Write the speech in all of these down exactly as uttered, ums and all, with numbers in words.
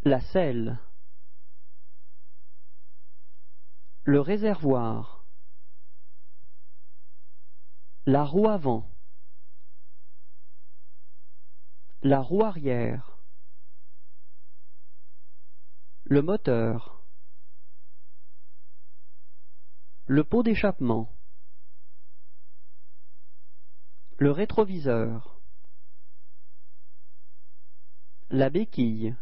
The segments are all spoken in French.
la selle, le réservoir, la roue avant, la roue arrière, le moteur, le pot d'échappement, le rétroviseur, la béquille,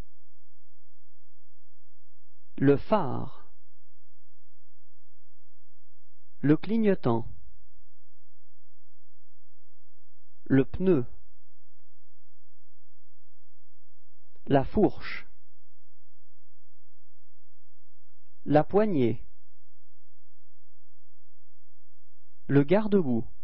le phare, le clignotant, le pneu, la fourche, la poignée, le garde-boue,